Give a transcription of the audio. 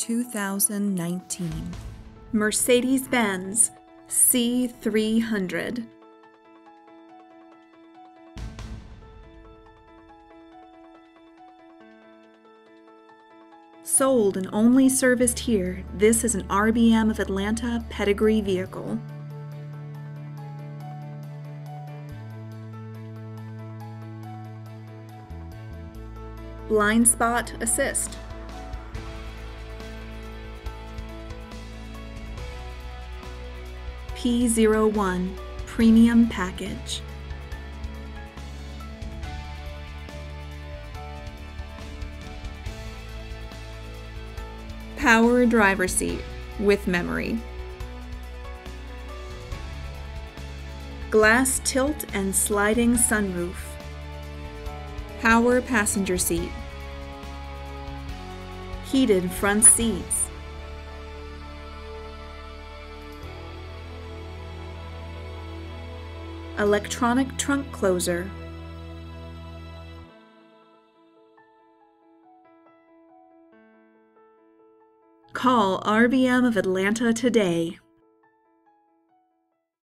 2019 Mercedes-Benz C300. Sold and only serviced here, this is an RBM of Atlanta pedigree vehicle. Blind spot assist. P01 premium package. Power driver seat with memory. Glass tilt and sliding sunroof. Power passenger seat. Heated front seats. Electronic trunk closer. Call RBM of Atlanta today.